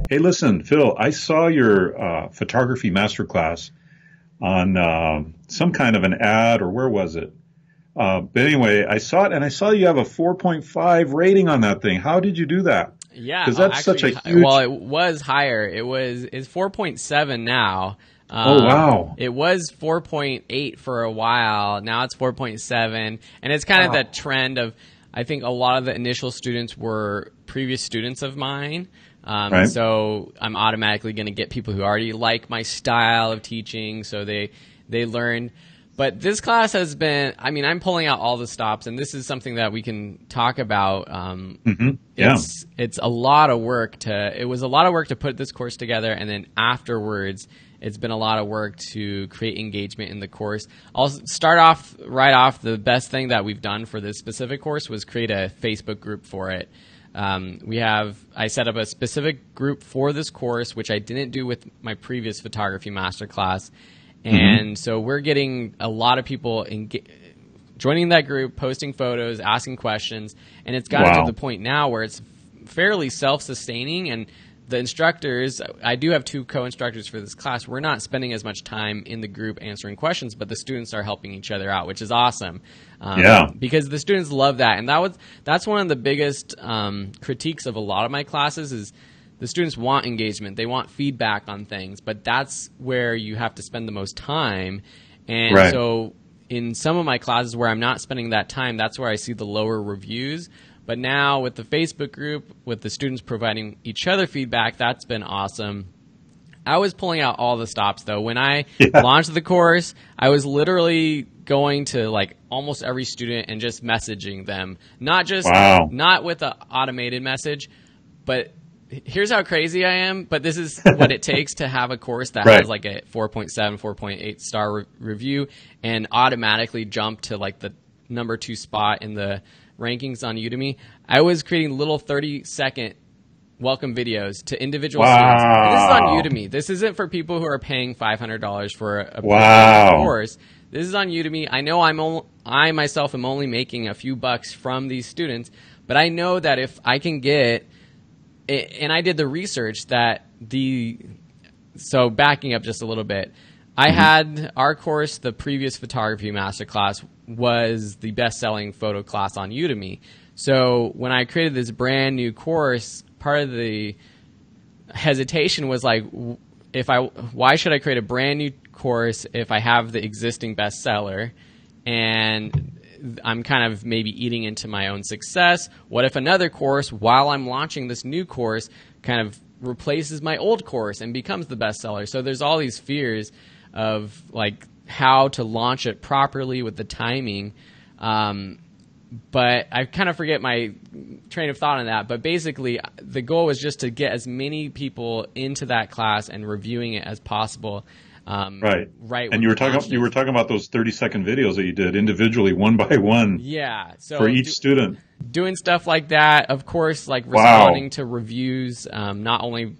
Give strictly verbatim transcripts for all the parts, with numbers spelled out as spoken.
Hey, listen, Phil, I saw your uh, photography masterclass on um some kind of an ad, or where was it? Uh, but anyway, I saw it and I saw you have a four point five rating on that thing. How did you do that? Yeah, Because uh, that's such a actually, well, huge. it was higher. It was it's four point seven now. Oh, Um, wow. it was four point eight for a while. Now it's four point seven, and it's kind of Wow. that trend of. I think a lot of the initial students were previous students of mine. Um, Right? so I'm automatically going to get people who already like my style of teaching, so they they learn. But this class has been, I mean, I'm pulling out all the stops, and this is something that we can talk about. Um, hmm Yeah. it's it's a lot of work to. It was a lot of work to put this course together, and then afterwards, it's been a lot of work to create engagement in the course. I'll start off right off. The best thing that we've done for this specific course was create a Facebook group for it. Um, we have I set up a specific group for this course, which I didn't do with my previous photography masterclass. hmm And so we're getting a lot of people enga- joining that group, posting photos, asking questions, and it's gotten to Wow. the point now where it's fairly self-sustaining. And the instructors, I do have two co-instructors for this class. We're not spending as much time in the group answering questions, but the students are helping each other out, which is awesome. Um, Yeah. because the students love that, and that was that's one of the biggest um, critiques of a lot of my classes is the students want engagement. They want feedback on things, but that's where you have to spend the most time. And Right. so in some of my classes where I'm not spending that time, that's where I see the lower reviews. But now with the Facebook group, with the students providing each other feedback, that's been awesome. I was pulling out all the stops though. When I Yeah. launched the course, I was literally going to like almost every student and just messaging them. Not just Wow. not with an automated message, but here's how crazy I am, but this is what it takes to have a course that Right. has like a four point seven, four point eight star re- review and automatically jump to like the number two spot in the rankings on Udemy. I was creating little thirty second welcome videos to individual students. And this is on Wow. Udemy. This isn't for people who are paying five hundred dollars for a, a Wow. course. This is on Udemy. I know I'm only, I myself am only making a few bucks from these students, but I know that if I can get and I did the research that the so backing up just a little bit, I Mm-hmm. had our course, the previous photography masterclass, was the best-selling photo class on Udemy. So when I created this brand new course, part of the hesitation was like, if I why should I create a brand new course if I have the existing bestseller and I'm kind of maybe eating into my own success? What if another course, while I'm launching this new course, kind of replaces my old course and becomes the bestseller? So there's all these fears of like how to launch it properly with the timing. Um, but I kind of forget my train of thought on that. But basically, the goal was just to get as many people into that class and reviewing it as possible. Um, Right. Right. And when you were we talking launched you it. were talking about those thirty second videos that you did individually, one by one, Yeah. So for each do- student. doing stuff like that, of course, like Wow. responding to reviews, um, not only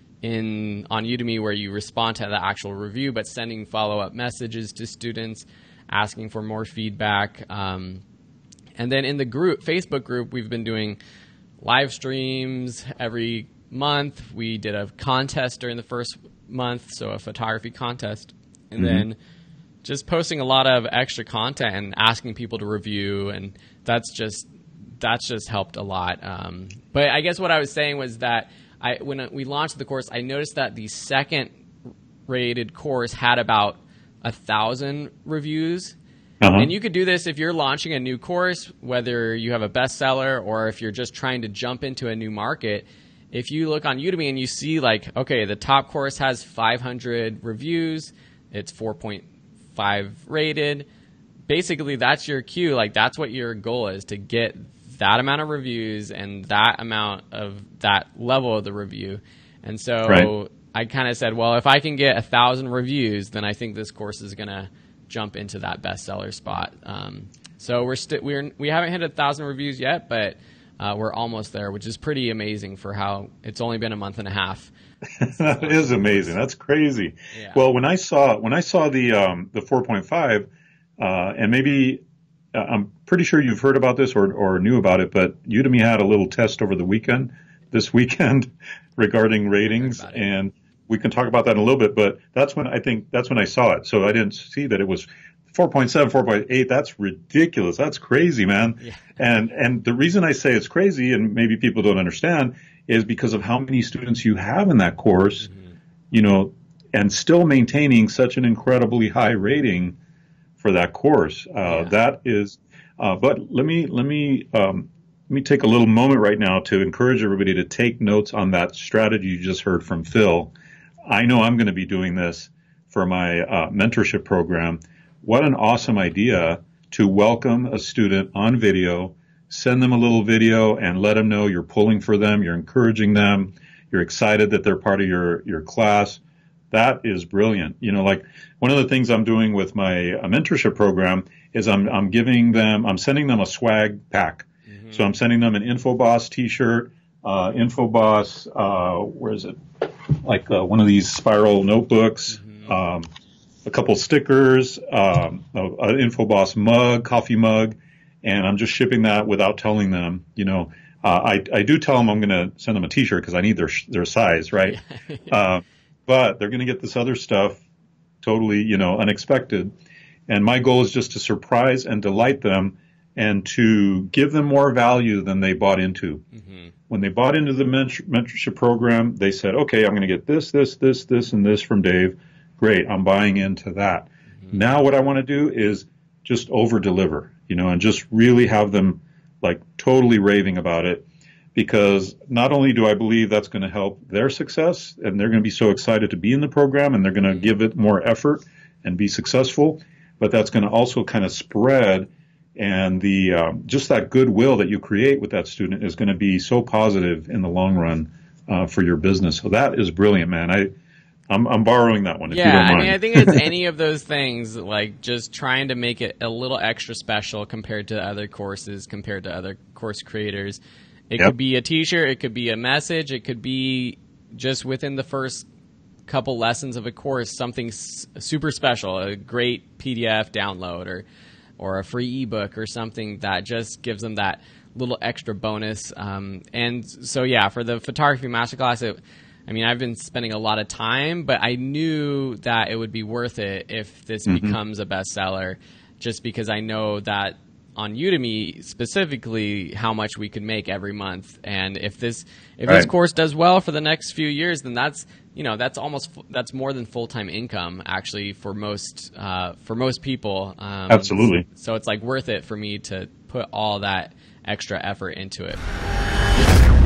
in on Udemy where you respond to the actual review, but sending follow up messages to students, asking for more feedback. Um, and then in the group, Facebook group, we've been doing live streams every month. We did a contest during the first month, so a photography contest, and Mhm. then just posting a lot of extra content and asking people to review, and that's just that's just helped a lot. Um, but I guess what I was saying was that I when we launched the course, I noticed that the second rated course had about a thousand reviews. Uh-huh. And you could do this if you're launching a new course, whether you have a bestseller or if you're just trying to jump into a new market. If you look on Udemy and you see like, okay, the top course has five hundred reviews, it's four point five rated. Basically, that's your cue. Like that's what your goal is, to get that amount of reviews and that amount of that level of the review. And so Right. I kind of said, well, if I can get a thousand reviews, then I think this course is going to jump into that bestseller spot. Um, so we're still we're we haven't hit a thousand reviews yet, but uh, we're almost there, which is pretty amazing for how it's only been a month and a half. That is amazing. That's crazy. Yeah. Well, when I saw when I saw the um, the four point five, uh, and maybe uh, I'm pretty sure you've heard about this or or knew about it, but Udemy had a little test over the weekend this weekend regarding ratings, and we can talk about that in a little bit. But that's when I think that's when I saw it. So I didn't see that it was four point seven, four point eight. That's ridiculous. That's crazy, man. Yeah. And and the reason I say it's crazy, and maybe people don't understand, is because of how many students you have in that course, mm-hmm. you know, and still maintaining such an incredibly high rating for that course. Uh, yeah. That is, uh, but let me let me um, let me take a little moment right now to encourage everybody to take notes on that strategy you just heard from Phil. I know I'm going to be doing this for my uh, mentorship program. What an awesome idea to welcome a student on video, send them a little video and let them know you're pulling for them, you're encouraging them, you're excited that they're part of your, your class. That is brilliant. You know, like one of the things I'm doing with my uh, mentorship program is I'm, I'm giving them, I'm sending them a swag pack. Mm-hmm. So I'm sending them an InfoBoss t-shirt, uh, InfoBoss, uh, where is it? Like uh, one of these spiral notebooks, mm-hmm. um, a couple stickers, um, an InfoBoss mug, coffee mug, and I'm just shipping that without telling them. You know, uh, I I do tell them I'm going to send them a T-shirt because I need their their size, right? uh, but they're going to get this other stuff totally, you know, unexpected. And my goal is just to surprise and delight them, and to give them more value than they bought into. Mm-hmm. When they bought into the mentor- mentorship program, they said, okay, I'm going to get this, this, this, this, and this from Dave. Great, I'm buying into that. Mm-hmm. Now what I want to do is just over-deliver, you know, and just really have them like totally raving about it, because not only do I believe that's going to help their success, and they're going to be so excited to be in the program, and they're going to give it more effort and be successful, but that's going to also kind of spread. And the um, just that goodwill that you create with that student is going to be so positive in the long run uh, for your business. So that is brilliant, man. I, I'm, I'm borrowing that one. If yeah, you don't mind. I mean, I think it's any of those things, like just trying to make it a little extra special compared to other courses, compared to other course creators. It yep. could be a T-shirt, it could be a message, it could be just within the first couple lessons of a course, something s- super special, a great P D F download, or or a free ebook or something that just gives them that little extra bonus. Um, and so, yeah, for the photography masterclass, it, I mean, I've been spending a lot of time, but I knew that it would be worth it if this mm-hmm. becomes a bestseller, just because I know that on Udemy specifically how much we could make every month. And if this if right. this course does well for the next few years, then that's, you know, that's almost that's more than full-time income actually for most uh, for most people. Um, Absolutely. So it's like worth it for me to put all that extra effort into it.